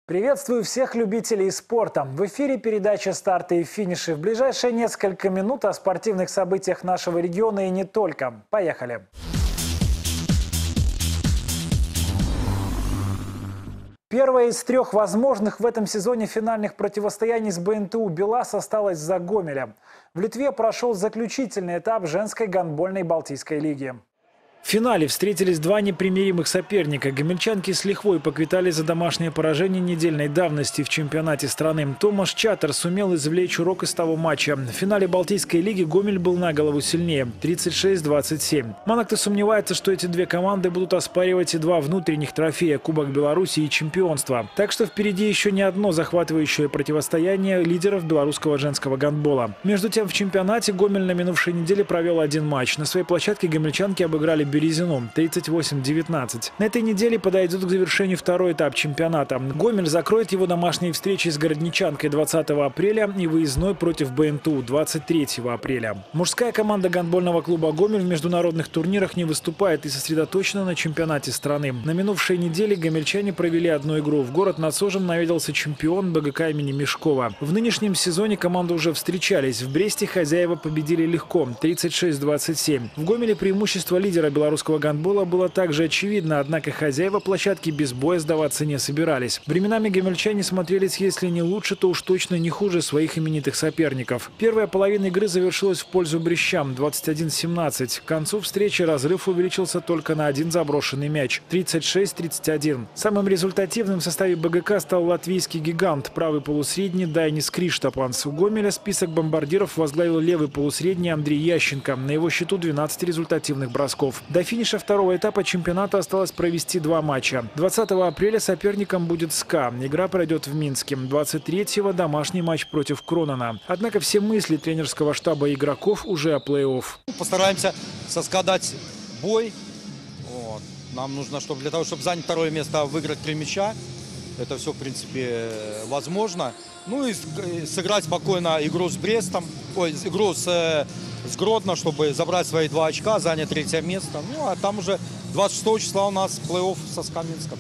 Приветствую всех любителей спорта. В эфире передача «Старты и финиши». В ближайшие несколько минут о спортивных событиях нашего региона и не только. Поехали! Первое из трех возможных в этом сезоне финальных противостояний с БНТУ «БелАЗ» осталось за Гомелем. В Литве прошел заключительный этап женской гандбольной Балтийской лиги. В финале встретились два непримиримых соперника. Гомельчанки с лихвой поквитали за домашнее поражение недельной давности в чемпионате страны. Томаш Чатер сумел извлечь урок из того матча. В финале Балтийской лиги Гомель был на голову сильнее – 36-27. Мало кто сомневается, что эти две команды будут оспаривать и два внутренних трофея – Кубок Беларуси и чемпионство. Так что впереди еще не одно захватывающее противостояние лидеров белорусского женского гандбола. Между тем, в чемпионате Гомель на минувшей неделе провел один матч. На своей площадке гомельчанки обыграли Березину 38-19. На этой неделе подойдет к завершению второй этап чемпионата. Гомель закроет его домашние встречи с Городничанкой 20 апреля и выездной против БНТУ 23 апреля. Мужская команда гандбольного клуба «Гомель» в международных турнирах не выступает и сосредоточена на чемпионате страны. На минувшей неделе гомельчане провели одну игру. В город над Сожем наведался чемпион БГК имени Мешкова. В нынешнем сезоне команды уже встречались. В Бресте хозяева победили легко 36-27. В Гомеле преимущество лидера белорусского гандбола было также очевидно, однако хозяева площадки без боя сдаваться не собирались. Временами гомельчане смотрелись, если не лучше, то уж точно не хуже своих именитых соперников. Первая половина игры завершилась в пользу брестчан 21-17. К концу встречи разрыв увеличился только на один заброшенный мяч 36-31. Самым результативным в составе БГК стал латвийский гигант, правый полусредний Дайнис Криштапанс. У Гомеля список бомбардиров возглавил левый полусредний Андрей Ященко. На его счету 12 результативных бросков. До финиша второго этапа чемпионата осталось провести два матча. 20 апреля соперником будет СКА. Игра пройдет в Минске. 23-го домашний матч против Кронона. Однако все мысли тренерского штаба игроков уже о плей-офф. Постараемся со СКА дать бой. Вот. Нам нужно, чтобы для того, чтобы занять второе место, выиграть 3 мяча. Это все, в принципе, возможно. Ну и сыграть спокойно игру с Брестом, игру с Гродно, чтобы забрать свои 2 очка, занять 3-е место. Ну а там уже 26 числа у нас плей-офф со СКА Минском.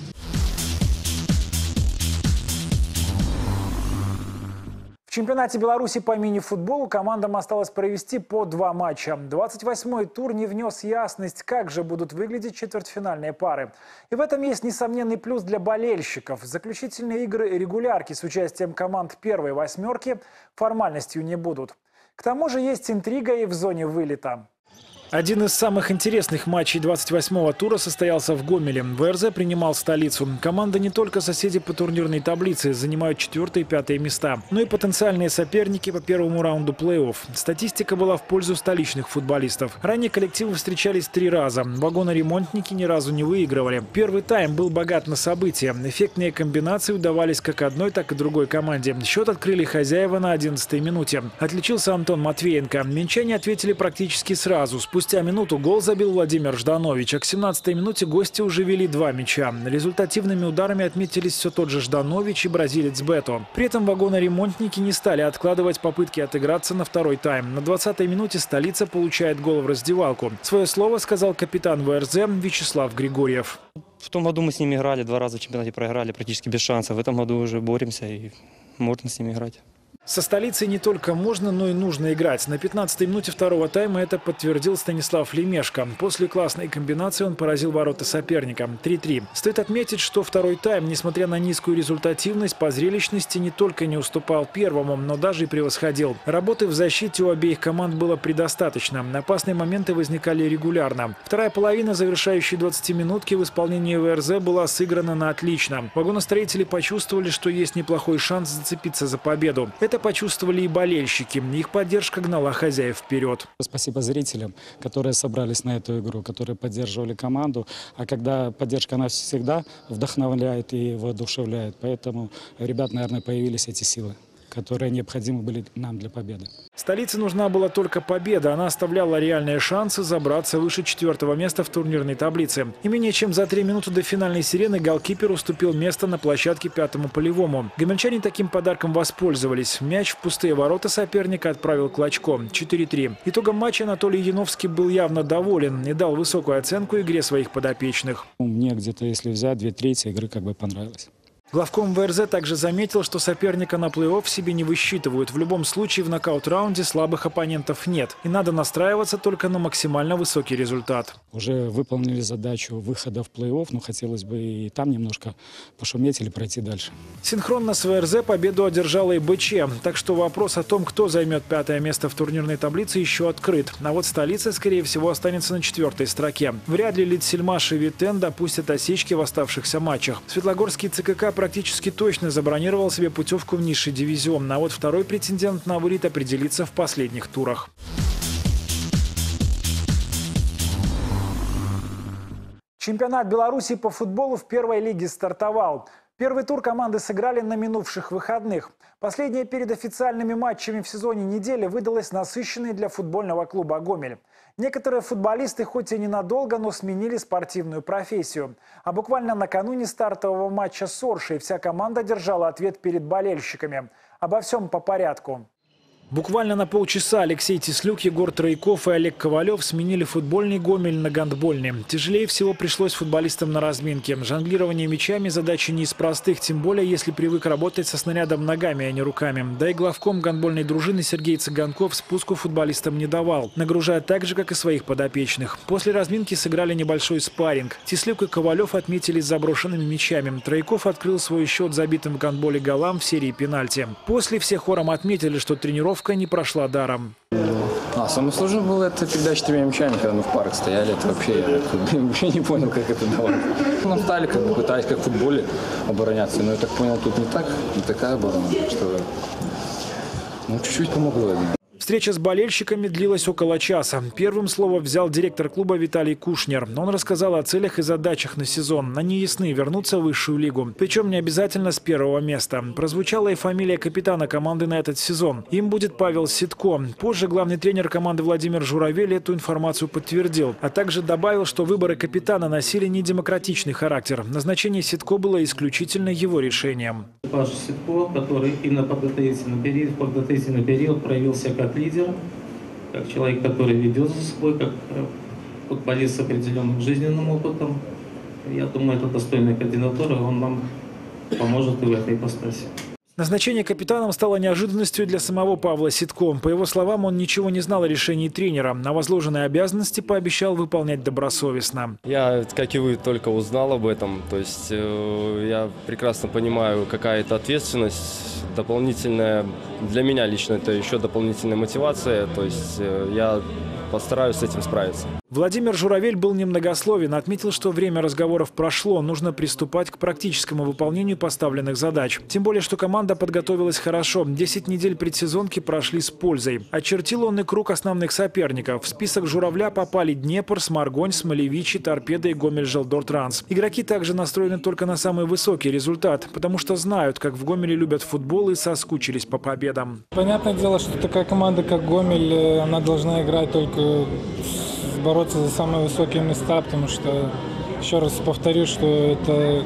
В чемпионате Беларуси по мини-футболу командам осталось провести по 2 матча. 28-й тур не внес ясность, как же будут выглядеть четвертьфинальные пары. И в этом есть несомненный плюс для болельщиков. Заключительные игры регулярки с участием команд первой восьмерки формальностью не будут. К тому же есть интрига и в зоне вылета. Один из самых интересных матчей 28-го тура состоялся в Гомеле. ВРЗ принимал столицу. Команды не только соседи по турнирной таблице занимают 4-е и 5-е места, но и потенциальные соперники по первому раунду плей-офф. Статистика была в пользу столичных футболистов. Ранее коллективы встречались 3 раза. Вагоноремонтники ни разу не выигрывали. Первый тайм был богат на события. Эффектные комбинации удавались как одной, так и другой команде. Счет открыли хозяева на 11-й минуте. Отличился Антон Матвеенко. Минчане ответили практически сразу. Спустя минуту гол забил Владимир Жданович, а к 17-й минуте гости уже вели 2 мяча. Результативными ударами отметились все тот же Жданович и бразилец Бето. При этом вагоноремонтники не стали откладывать попытки отыграться на второй тайм. На 20-й минуте столица получает гол в раздевалку. Свое слово сказал капитан ВРЗ Вячеслав Григорьев. В том году мы с ними играли, 2 раза в чемпионате проиграли, практически без шансов. В этом году уже боремся и можно с ними играть. Со столицей не только можно, но и нужно играть. На 15-й минуте второго тайма это подтвердил Станислав Лемешко. После классной комбинации он поразил ворота соперника. 3-3. Стоит отметить, что второй тайм, несмотря на низкую результативность, по зрелищности не только не уступал первому, но даже и превосходил. Работы в защите у обеих команд было предостаточно. Опасные моменты возникали регулярно. Вторая половина завершающей 20-минутки в исполнении ВРЗ была сыграна на отлично. Вагоностроители почувствовали, что есть неплохой шанс зацепиться за победу. Это почувствовали и болельщики. Их поддержка гнала хозяев вперед. Спасибо зрителям, которые собрались на эту игру, которые поддерживали команду. А когда поддержка, она всегда вдохновляет и воодушевляет. Поэтому, ребят, наверное, появились эти силы, которые необходимы были нам для победы. Столице нужна была только победа. Она оставляла реальные шансы забраться выше 4-го места в турнирной таблице. И менее чем за 3 минуты до финальной сирены голкипер уступил место на площадке 5-му полевому. Гомельчане таким подарком воспользовались. Мяч в пустые ворота соперника отправил Клочко. 4-3. Итогом матча Анатолий Яновский был явно доволен и дал высокую оценку игре своих подопечных. Мне где-то, если взять, 2/3 игры как бы понравилось. Главком ВРЗ также заметил, что соперника на плей-офф себе не высчитывают. В любом случае в нокаут-раунде слабых оппонентов нет. И надо настраиваться только на максимально высокий результат. Уже выполнили задачу выхода в плей-офф, но хотелось бы и там немножко пошуметь или пройти дальше. Синхронно с ВРЗ победу одержала и БЧ. Так что вопрос о том, кто займет 5-е место в турнирной таблице, еще открыт. А вот столица, скорее всего, останется на 4-й строке. Вряд ли Литсельмаш и Витен допустят осечки в оставшихся матчах. Светлогорский ЦКК практически точно забронировал себе путевку в низший дивизион. А вот второй претендент на вылет определится в последних турах. Чемпионат Беларуси по футболу в первой лиге стартовал. Первый тур команды сыграли на минувших выходных. Последняя перед официальными матчами в сезоне недели выдалась насыщенной для футбольного клуба «Гомель». Некоторые футболисты хоть и ненадолго, но сменили спортивную профессию. А буквально накануне стартового матча с Оршей вся команда держала ответ перед болельщиками. Обо всем по порядку. Буквально на полчаса Алексей Теслюк, Егор Трояков и Олег Ковалев сменили футбольный Гомель на гандбольный. Тяжелее всего пришлось футболистам на разминке. Жонглирование мячами – задача не из простых, тем более если привык работать со снарядом ногами, а не руками. Да и главком гандбольной дружины Сергей Цыганков спуску футболистам не давал, нагружая так же, как и своих подопечных. После разминки сыграли небольшой спарринг. Теслюк и Ковалев отметились заброшенными мячами. Трояков открыл свой счет забитым в гандболе голам в серии пенальти. После все хором отметили, что тренировка не прошла даром. Самое сложное было это когда 4 мячами, когда мы в парах стояли. Это вообще не понял, как это давать. Нам стали пытались как в футболе обороняться, но я так понял, тут не такая оборона, что чуть-чуть помогло. Встреча с болельщиками длилась около часа. Первым слово взял директор клуба Виталий Кушнер. Он рассказал о целях и задачах на сезон. Они ясны – вернуться в высшую лигу. Причем не обязательно с первого места. Прозвучала и фамилия капитана команды на этот сезон. Им будет Павел Ситко. Позже главный тренер команды Владимир Журавель эту информацию подтвердил. А также добавил, что выборы капитана носили недемократичный характер. Назначение Ситко было исключительно его решением. Паша Ситко, который и в подготовительный период проявился как лидер, как человек, который ведет за собой, как футболист с определенным жизненным опытом. Я думаю, это достойная кандидатура, он нам поможет и в этой ипостаси. Назначение капитаном стало неожиданностью для самого Павла Ситко. По его словам, он ничего не знал о решении тренера, а возложенные обязанности пообещал выполнять добросовестно. Я, как и вы, только узнал об этом. То есть я прекрасно понимаю, какая это ответственность дополнительная. Для меня лично это еще дополнительная мотивация. То есть я постараюсь с этим справиться. Владимир Журавель был немногословен. Отметил, что время разговоров прошло. Нужно приступать к практическому выполнению поставленных задач. Тем более, что команда подготовилась хорошо. 10 недель предсезонки прошли с пользой. Очертил он и круг основных соперников. В список Журавля попали Днепр, Сморгонь, Смолевичи, Торпедо и Гомель-Желдортранс. Игроки также настроены только на самый высокий результат, потому что знают, как в Гомеле любят футбол и соскучились по победам. Понятное дело, что такая команда, как Гомель, она должна играть только бороться за самые высокие места, потому что, еще раз повторю, что это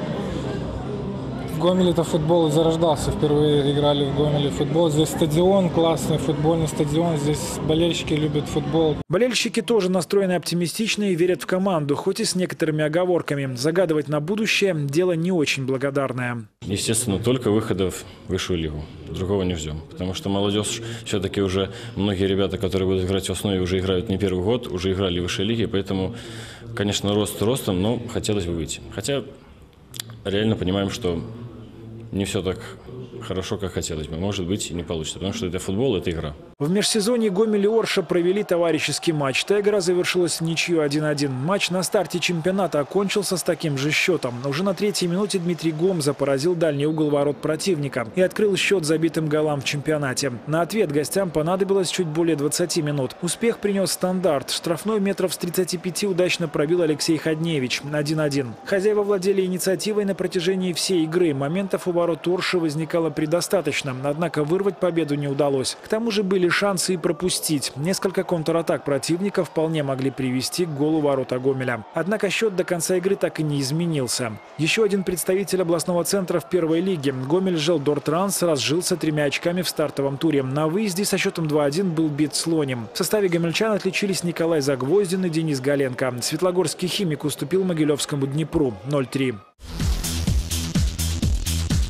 в Гомеле это футбол зарождался. Впервые играли в Гомеле футбол. Здесь стадион, классный футбольный стадион. Здесь болельщики любят футбол. Болельщики тоже настроены оптимистично и верят в команду, хоть и с некоторыми оговорками. Загадывать на будущее – дело не очень благодарное. Естественно, только выходов в высшую лигу. Другого не ждем. Потому что молодежь, все-таки уже многие ребята, которые будут играть в основе, уже играют не первый год, уже играли в высшей лиге. Поэтому, конечно, рост ростом, но хотелось бы выйти. Хотя реально понимаем, что не все так хорошо, как хотелось бы. Может быть, и не получится, потому что это футбол, это игра. В межсезонье Гомель и Орша провели товарищеский матч. Та игра завершилась в ничью 1-1. Матч на старте чемпионата окончился с таким же счетом. Уже на 3-й минуте Дмитрий Гомза поразил дальний угол ворот противника и открыл счет забитым голам в чемпионате. На ответ гостям понадобилось чуть более 20 минут. Успех принес стандарт. Штрафной метров с 35 удачно пробил Алексей Ходневич. 1-1. Хозяева владели инициативой на протяжении всей игры. Моментов у ворот Орши возникало предостаточно, однако вырвать победу не удалось. К тому же были шансы и пропустить. Несколько контратак противника вполне могли привести к голу ворота Гомеля. Однако счет до конца игры так и не изменился. Еще один представитель областного центра в первой лиге, Гомель-Желдортранс, разжился 3 очками в стартовом туре. На выезде со счетом 2-1 был бит Слоним. В составе гомельчан отличились Николай Загвоздин и Денис Галенко. Светлогорский Химик уступил Могилевскому Днепру 0-3.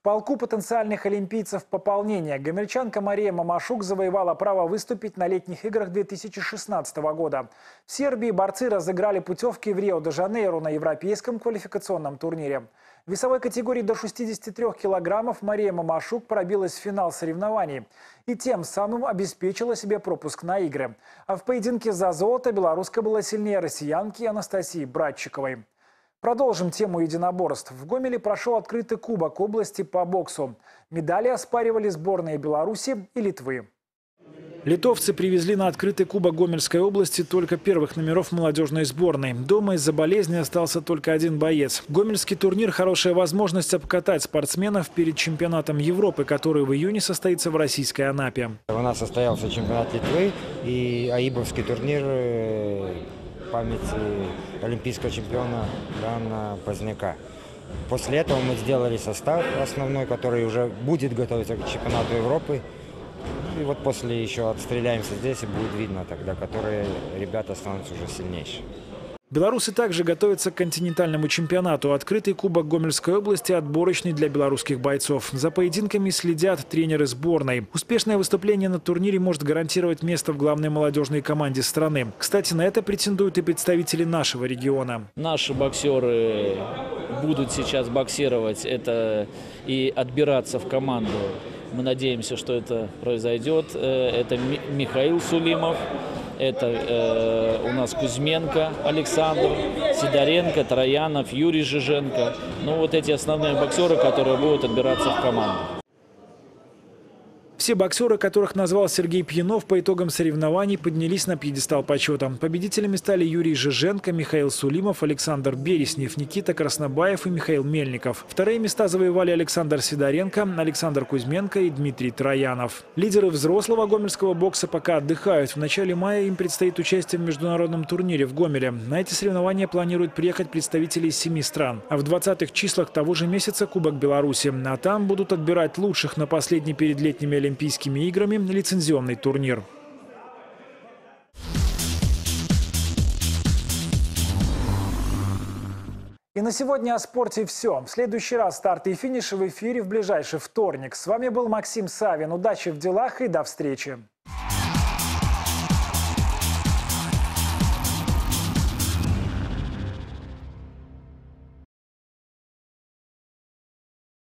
полку потенциальных олимпийцев пополнения гомельчанка Мария Мамашук завоевала право выступить на летних играх 2016 года. В Сербии борцы разыграли путевки в Рио-де-Жанейро на европейском квалификационном турнире. В весовой категории до 63 килограммов Мария Мамашук пробилась в финал соревнований и тем самым обеспечила себе пропуск на игры. А в поединке за золото белоруска была сильнее россиянки Анастасии Братчиковой. Продолжим тему единоборств. В Гомеле прошел открытый кубок области по боксу. Медали оспаривали сборные Беларуси и Литвы. Литовцы привезли на открытый кубок Гомельской области только первых номеров молодежной сборной. Дома из-за болезни остался только один боец. Гомельский турнир – хорошая возможность обкатать спортсменов перед чемпионатом Европы, который в июне состоится в российской Анапе. У нас состоялся чемпионат Литвы и аибовский турнир памяти олимпийского чемпиона Ивана Поздняка. После этого мы сделали состав основной, который уже будет готовиться к чемпионату Европы. И вот после еще отстреляемся здесь, и будет видно тогда, которые ребята станут уже сильнейшие. Белорусы также готовятся к континентальному чемпионату. Открытый кубок Гомельской области отборочный для белорусских бойцов. За поединками следят тренеры сборной. Успешное выступление на турнире может гарантировать место в главной молодежной команде страны. Кстати, на это претендуют и представители нашего региона. Наши боксеры будут сейчас боксировать это и отбираться в команду. Мы надеемся, что это произойдет. Это Михаил Сулимов. Это у нас Кузьменко Александр, Сидоренко, Троянов, Юрий Жиженко. Ну вот эти основные боксеры, которые будут отбираться в команду. Все боксеры, которых назвал Сергей Пьянов, по итогам соревнований поднялись на пьедестал почета. Победителями стали Юрий Жиженко, Михаил Сулимов, Александр Береснев, Никита Краснобаев и Михаил Мельников. Вторые места завоевали Александр Сидоренко, Александр Кузьменко и Дмитрий Троянов. Лидеры взрослого гомельского бокса пока отдыхают. В начале мая им предстоит участие в международном турнире в Гомеле. На эти соревнования планируют приехать представители из 7 стран. А в 20-х числах того же месяца Кубок Беларуси. А там будут отбирать лучших на последний перед летними Олимпийскими играми лицензионный турнир. И на сегодня о спорте все. В следующий раз старты и финиши в эфире в ближайший вторник. С вами был Максим Савин. Удачи в делах и до встречи.